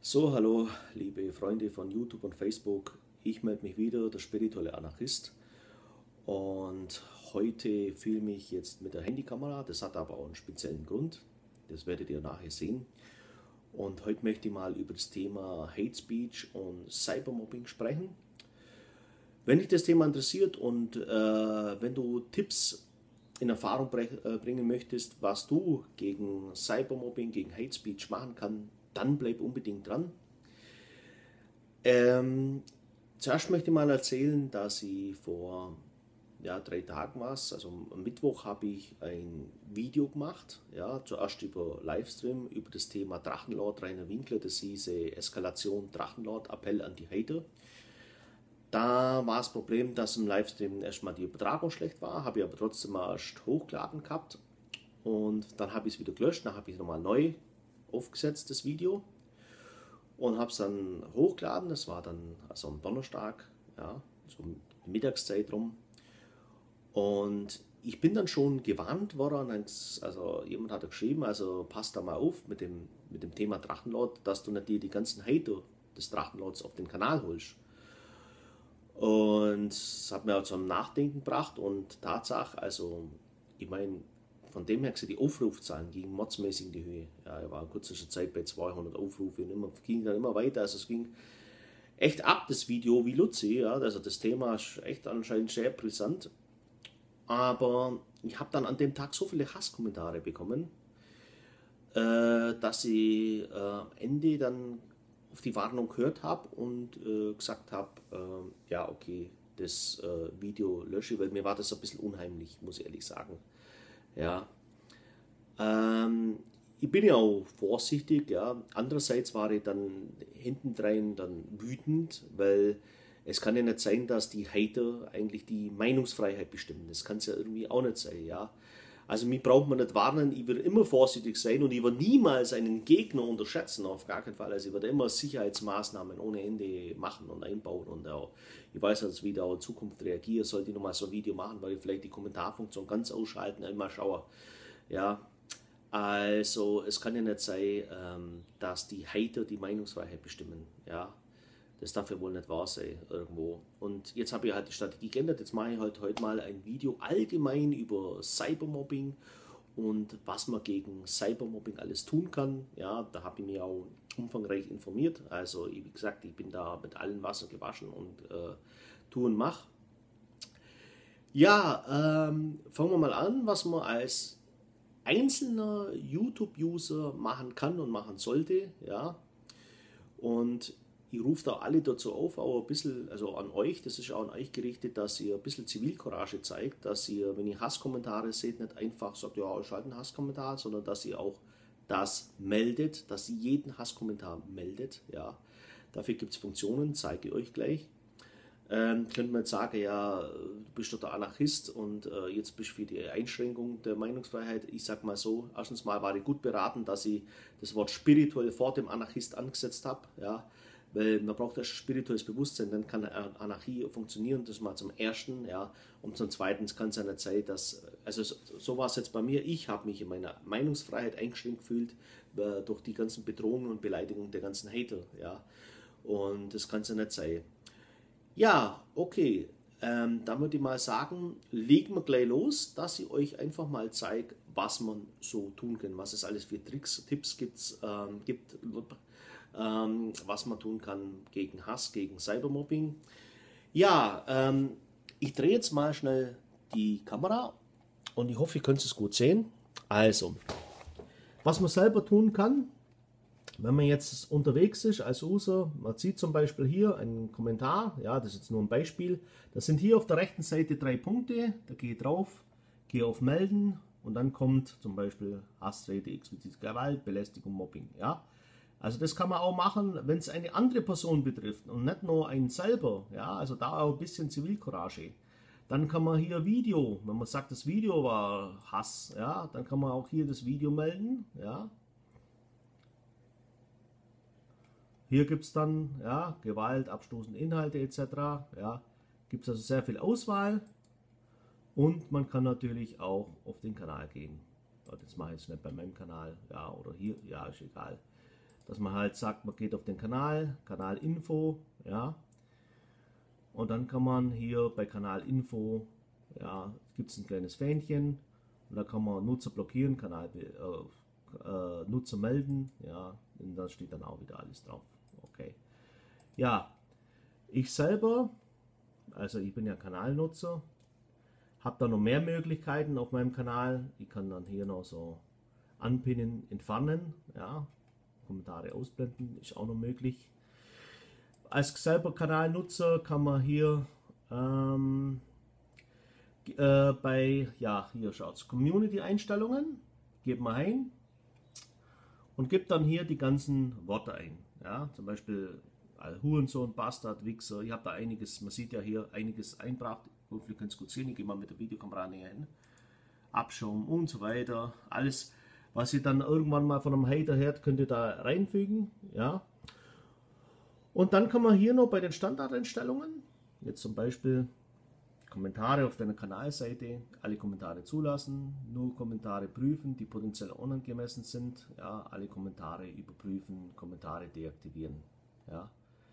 So, hallo, liebe Freunde von YouTube und Facebook. Ich melde mich wieder, der spirituelle Anarchist. Und heute filme ich jetzt mit der Handykamera. Das hat aber auch einen speziellen Grund. Das werdet ihr nachher sehen. Und heute möchte ich mal über das Thema Hate Speech und Cybermobbing sprechen. Wenn dich das Thema interessiert und wenn du Tipps in Erfahrung bringen möchtest, was du gegen Cybermobbing, gegen Hate Speech machen kannst, dann bleib unbedingt dran. Zuerst möchte ich mal erzählen, dass ich vor 3 Tagen war es, also am Mittwoch habe ich ein Video gemacht, ja, zuerst über Livestream, über das Thema Drachenlord Rainer Winkler, das hieße Eskalation Drachenlord, Appell an die Hater. Da war das Problem, dass im Livestream erstmal die Übertragung schlecht war, habe ich aber trotzdem erst hochgeladen gehabt und dann habe ich es wieder gelöscht, dann habe ich nochmal neu aufgesetzt, das Video, und habe es dann hochgeladen. Das war dann also am Donnerstag, ja, so Mittagszeit rum. Und ich bin dann schon gewarnt worden, also jemand hat geschrieben, also passt da mal auf mit dem Thema Drachenlord, dass du nicht dir die ganzen Hater des Drachenlords auf den Kanal holst. Und das hat mir auch zum Nachdenken gebracht und Tatsache, also ich meine, von dem her gesehen, die Aufrufzahlen gingen mordsmäßig in die Höhe. Ja, ich war in kurzer Zeit bei 200 Aufrufe und ging dann immer weiter. Also es ging echt ab, das Video, wie Luzi. Ja, also das Thema ist echt anscheinend sehr brisant. Aber ich habe dann an dem Tag so viele Hasskommentare bekommen, dass ich am Ende dann auf die Warnung gehört habe und gesagt habe, ja okay, das Video lösche, weil mir war das ein bisschen unheimlich, muss ich ehrlich sagen. Ja, ich bin ja auch vorsichtig, ja. Andererseits war ich dann hintendrein dann wütend, weil es kann ja nicht sein, dass die Hater eigentlich die Meinungsfreiheit bestimmen. Das kann es ja irgendwie auch nicht sein, ja. Also mich braucht man nicht warnen, ich werde immer vorsichtig sein und ich werde niemals einen Gegner unterschätzen, auf gar keinen Fall. Also ich werde immer Sicherheitsmaßnahmen ohne Ende machen und einbauen und auch, ich weiß jetzt, wie ich da in Zukunft reagiere, sollte ich nochmal so ein Video machen, weil ich vielleicht die Kommentarfunktion ganz ausschalten, einmal schaue. Ja, also es kann ja nicht sein, dass die Hater die Meinungsfreiheit bestimmen, ja. Das darf ja wohl nicht wahr sein irgendwo. Und jetzt habe ich halt die Strategie geändert. Jetzt mache ich halt heute mal ein Video allgemein über Cybermobbing und was man gegen Cybermobbing alles tun kann. Ja, da habe ich mich auch umfangreich informiert. Also wie gesagt, ich bin da mit allen Wasser gewaschen und tu und mach. Ja, fangen wir mal an, was man als einzelner YouTube-User machen kann und machen sollte. Ja, und ich rufe da alle dazu auf, auch ein bisschen, also an euch, das ist auch an euch gerichtet, dass ihr ein bisschen Zivilcourage zeigt, dass ihr, wenn ihr Hasskommentare seht, nicht einfach sagt, ja, ich schalte einen Hasskommentar, sondern dass ihr auch das meldet, dass ihr jeden Hasskommentar meldet. Ja. Dafür gibt es Funktionen, zeige ich euch gleich. Könnte man jetzt sagen, ja, du bist doch der Anarchist und jetzt bist du für die Einschränkung der Meinungsfreiheit. Ich sag mal so, erstens mal war ich gut beraten, dass ich das Wort spirituell vor dem Anarchist angesetzt habe, ja, weil man braucht das spirituelles Bewusstsein, dann kann Anarchie funktionieren, das mal zum Ersten, ja, und zum Zweiten kann es ja nicht sein, dass, also so war es jetzt bei mir, ich habe mich in meiner Meinungsfreiheit eingeschränkt gefühlt durch die ganzen Bedrohungen und Beleidigungen der ganzen Hater, ja, und das kann es ja nicht sein. Ja, okay, dann würde ich mal sagen, legen wir gleich los, dass ich euch einfach mal zeige, was man so tun kann, was es alles für Tricks, Tipps gibt, was man tun kann gegen Hass, gegen Cybermobbing. Ja, ich drehe jetzt mal schnell die Kamera und ich hoffe, ihr könnt es gut sehen. Also, was man selber tun kann, wenn man jetzt unterwegs ist als User, man sieht zum Beispiel hier einen Kommentar, ja, das ist jetzt nur ein Beispiel, das sind hier auf der rechten Seite 3 Punkte, da gehe ich drauf, gehe auf Melden und dann kommt zum Beispiel Hassrede, explizite Gewalt, Belästigung, Mobbing, ja. Also das kann man auch machen, wenn es eine andere Person betrifft und nicht nur einen selber, ja, also da auch ein bisschen Zivilcourage. Dann kann man hier Video, wenn man sagt, das Video war Hass, ja, dann kann man auch hier das Video melden, ja. Hier gibt es dann, ja, Gewalt, abstoßende Inhalte etc. Ja, gibt es also sehr viel Auswahl und man kann natürlich auch auf den Kanal gehen. Das mache ich jetzt nicht bei meinem Kanal, ja, oder hier, ja, ist egal. dass man halt sagt, man geht auf den Kanal, Kanalinfo, ja. Und dann kann man hier bei Kanalinfo, ja, gibt es ein kleines Fähnchen und da kann man Nutzer blockieren, Nutzer melden, ja, und da steht dann auch wieder alles drauf. Okay. Ja, ich selber, also ich bin ja Kanalnutzer, habe da noch mehr Möglichkeiten auf meinem Kanal. Ich kann dann hier noch so anpinnen, entfernen, ja, Kommentare ausblenden, ist auch noch möglich. Als selber Kanalnutzer kann man hier hier schaut's, Community-Einstellungen, geht man ein und gibt dann hier die ganzen Worte ein. Ja, zum Beispiel Hurensohn, Bastard, Wichser. Ich habe da einiges, man sieht ja hier einiges einbracht. Ihr könnt es gut sehen, ich gehe mal mit der Videokamera näher hin. Abschaum und so weiter. Alles, was ihr dann irgendwann mal von einem Hater hört, könnt ihr da reinfügen. Ja. Und dann kann man hier noch bei den Standardeinstellungen, jetzt zum Beispiel Kommentare auf deiner Kanalseite, alle Kommentare zulassen, nur Kommentare prüfen, die potenziell unangemessen sind, ja, alle Kommentare überprüfen, Kommentare deaktivieren. Ja.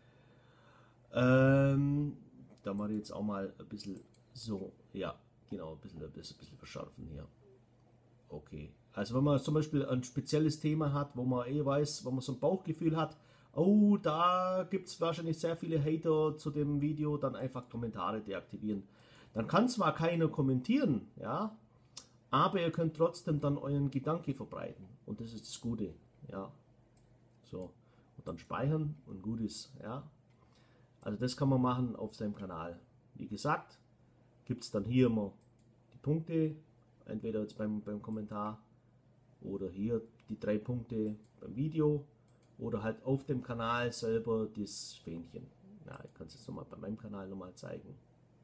Da mache ich jetzt auch mal ein bisschen so, ja, genau, ein bisschen verschärfen hier. Okay, also wenn man zum Beispiel ein spezielles Thema hat, wo man weiß, wo man so ein Bauchgefühl hat, oh, da gibt es wahrscheinlich sehr viele Hater zu dem Video, dann einfach Kommentare deaktivieren. Dann kann zwar keiner kommentieren, ja, aber ihr könnt trotzdem dann euren Gedanke verbreiten. Und das ist das Gute, ja. So, und dann speichern und gut ist, ja. Also das kann man machen auf seinem Kanal. Wie gesagt, gibt es dann hier immer die Punkte, entweder jetzt beim Kommentar oder hier die 3 Punkte beim Video oder halt auf dem Kanal selber das Fähnchen. Ja, ich kann es jetzt nochmal bei meinem Kanal nochmal zeigen.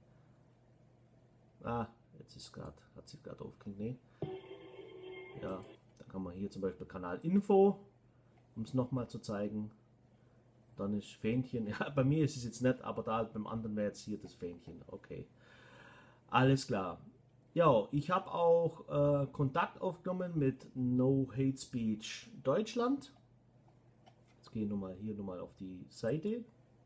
Ah, jetzt hat sich gerade aufgehängt. Nee. Ja, da kann man hier zum Beispiel Kanalinfo, um es nochmal zu zeigen. Dann ist Fähnchen, ja, bei mir ist es jetzt nicht, aber da beim anderen wäre jetzt hier das Fähnchen. Okay, alles klar. Ja, ich habe auch Kontakt aufgenommen mit No Hate Speech Deutschland. Jetzt gehe ich hier nochmal auf die Seite.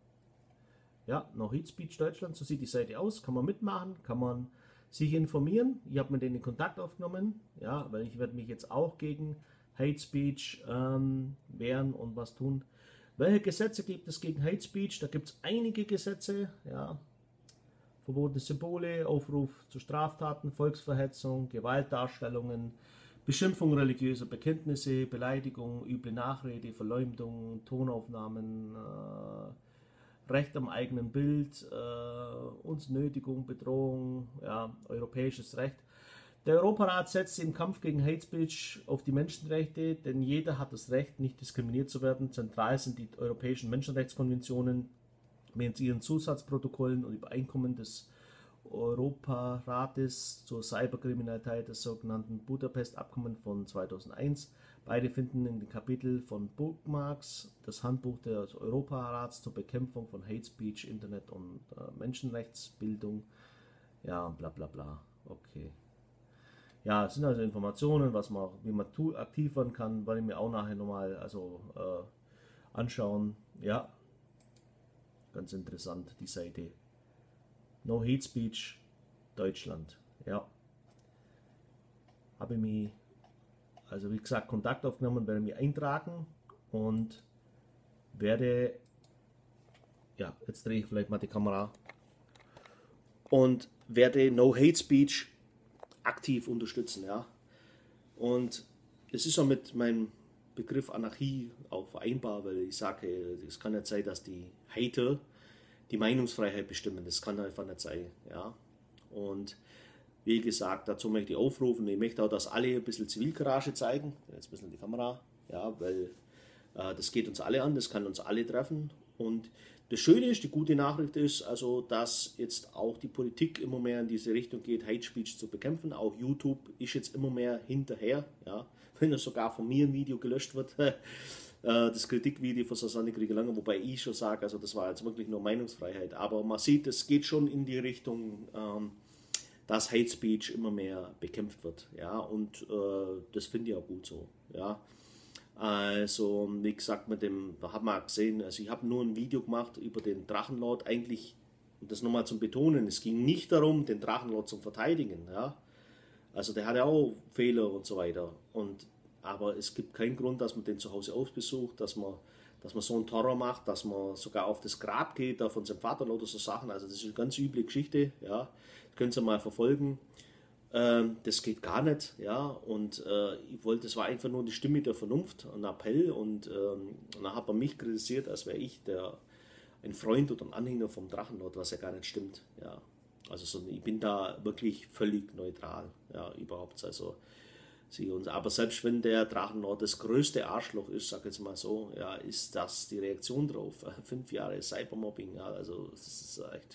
Ja, No Hate Speech Deutschland, so sieht die Seite aus. Kann man mitmachen, kann man sich informieren. Ich habe mit denen Kontakt aufgenommen, ja, weil ich werde mich jetzt auch gegen Hate Speech wehren und was tun. Welche Gesetze gibt es gegen Hate Speech? Da gibt es einige Gesetze, ja. Verbotene Symbole, Aufruf zu Straftaten, Volksverhetzung, Gewaltdarstellungen, Beschimpfung religiöser Bekenntnisse, Beleidigung, üble Nachrede, Verleumdung, Tonaufnahmen, Recht am eigenen Bild, Nötigung, Bedrohung, ja, europäisches Recht. Der Europarat setzt im Kampf gegen Hate Speech auf die Menschenrechte, denn jeder hat das Recht, nicht diskriminiert zu werden. Zentral sind die europäischen Menschenrechtskonventionen mit ihren Zusatzprotokollen und Übereinkommen des Europarates zur Cyberkriminalität, des sogenannten Budapest-Abkommen von 2001. Beide finden in den Kapitel von Bookmarks, das Handbuch des Europarats zur Bekämpfung von Hate Speech, Internet und Menschenrechtsbildung. Ja, bla bla bla. Okay. Ja, es sind also Informationen, wie man aktiv werden kann, werde ich mir auch nachher nochmal anschauen. Ja, ganz interessant, die Seite. No Hate Speech Deutschland. Ja. Habe ich mich, also wie gesagt, Kontakt aufgenommen, werde mich eintragen und werde, ja, jetzt drehe ich vielleicht mal die Kamera und werde No Hate Speech aktiv unterstützen, ja. Und es ist auch mit meinem Begriff Anarchie auch vereinbar, weil ich sage, es kann nicht sein, dass die Hater die Meinungsfreiheit bestimmen. Das kann einfach nicht sein, ja. Und wie gesagt, dazu möchte ich aufrufen. Ich möchte auch, dass alle ein bisschen Zivilcourage zeigen. Jetzt ein bisschen die Kamera, ja, weil das geht uns alle an, das kann uns alle treffen. Und das Schöne ist, die gute Nachricht ist, also, dass jetzt auch die Politik immer mehr in diese Richtung geht, Hate Speech zu bekämpfen. Auch YouTube ist jetzt immer mehr hinterher, ja. Wenn sogar von mir ein Video gelöscht wird, das Kritikvideo von Susanne Krieger-Langer, wobei ich schon sage, also das war jetzt wirklich nur Meinungsfreiheit. Aber man sieht, es geht schon in die Richtung, dass Hate Speech immer mehr bekämpft wird, ja. Und das finde ich auch gut so, ja. Also, wie gesagt, da hat man gesehen, also ich habe nur ein Video gemacht über den Drachenlord, eigentlich, um das nochmal zu betonen, es ging nicht darum, den Drachenlord zu verteidigen, ja. Also der hatte auch Fehler und so weiter. Aber es gibt keinen Grund, dass man den zu Hause aufbesucht, dass man so einen Terror macht, dass man sogar auf das Grab geht, da von seinem Vater oder so Sachen. Also das ist eine ganz üble Geschichte, ja. Das können Sie mal verfolgen. Das geht gar nicht, ja. Und das war einfach nur die Stimme der Vernunft, ein Appell. Und dann hat man mich kritisiert, als wäre ich ein Freund oder ein Anhänger vom Drachenlord, was ja gar nicht stimmt, ja. Also ich bin da wirklich völlig neutral, ja, überhaupt. Also aber selbst wenn der Drachenlord das größte Arschloch ist, sag jetzt mal so, ja, ist das die Reaktion drauf. 5 Jahre Cybermobbing, ja, also das ist echt,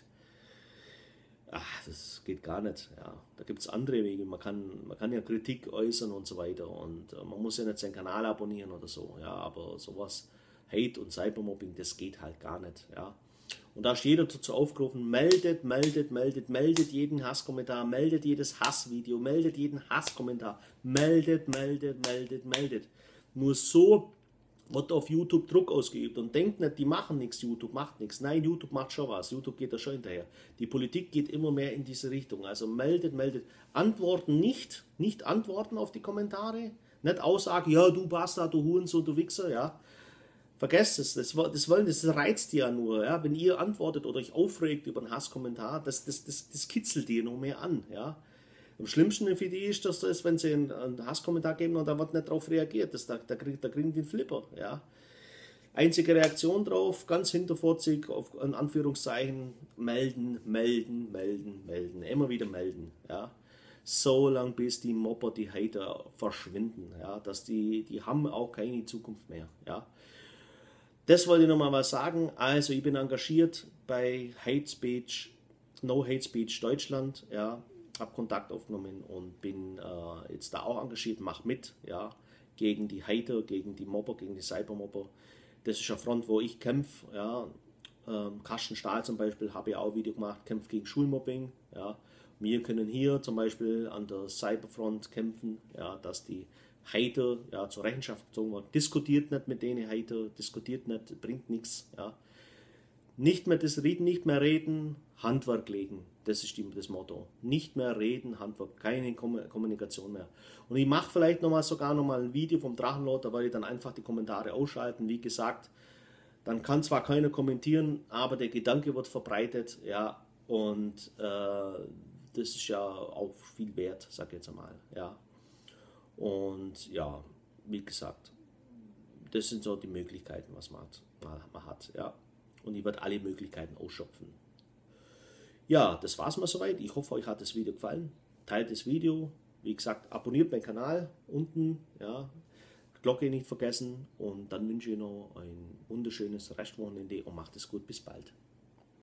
das geht gar nicht, ja. Da gibt es andere Wege, man kann ja Kritik äußern und so weiter und man muss ja nicht seinen Kanal abonnieren oder so, ja, aber sowas, Hate und Cybermobbing, das geht halt gar nicht, ja. Und da ist jeder dazu aufgerufen, meldet jeden Hasskommentar, meldet jedes Hassvideo, meldet jeden Hasskommentar, meldet. Nur so wird auf YouTube Druck ausgeübt und denkt nicht, die machen nichts, YouTube macht nichts. Nein, YouTube macht schon was, YouTube geht da schon hinterher. Die Politik geht immer mehr in diese Richtung, also meldet. Antworten nicht antworten auf die Kommentare, nicht aussagen, ja du Bastard, du Hurensohn, du Wichser, ja. Vergesst es, das reizt die ja nur, ja? Wenn ihr antwortet oder euch aufregt über einen Hasskommentar, das kitzelt die noch mehr an. Ja? Am schlimmsten für die ist, wenn sie einen Hasskommentar geben und da wird nicht darauf reagiert, da kriegen die einen Flipper. Ja? Einzige Reaktion drauf, ganz hinterfotzig, in Anführungszeichen, melden, immer wieder melden. Ja? So lange bis die Mobber, die Hater verschwinden. Ja? Die haben auch keine Zukunft mehr. Ja? Das wollte ich nochmal was sagen. Also ich bin engagiert bei Hate Speech, No Hate Speech Deutschland. Ja, habe Kontakt aufgenommen und bin jetzt da auch engagiert, mache mit, ja, gegen die Hater, gegen die Mobber, gegen die Cybermobber. Das ist eine Front, wo ich kämpfe. Ja. Carsten Stahl zum Beispiel habe ich auch ein Video gemacht, kämpft gegen Schulmobbing. Ja. Wir können hier zum Beispiel an der Cyberfront kämpfen, ja, dass die Hater, ja, zur Rechenschaft gezogen werden. Diskutiert nicht mit denen Hater, diskutiert nicht, bringt nichts. Ja. Nicht mehr reden, Handwerk legen. Das ist das Motto. Nicht mehr reden, Handwerk, keine Kommunikation mehr. Und ich mache vielleicht sogar noch mal ein Video vom Drachenlord, da werde ich dann einfach die Kommentare ausschalten. Wie gesagt, dann kann zwar keiner kommentieren, aber der Gedanke wird verbreitet, ja, und das ist ja auch viel wert, sag ich jetzt einmal, ja. Und ja, wie gesagt, das sind so die Möglichkeiten, was man hat, ja. Und ich werde alle Möglichkeiten ausschöpfen. Ja, das war's mal soweit. Ich hoffe, euch hat das Video gefallen. Teilt das Video. Wie gesagt, abonniert meinen Kanal unten, ja. Glocke nicht vergessen. Und dann wünsche ich noch ein wunderschönes Restwochenende und macht es gut. Bis bald.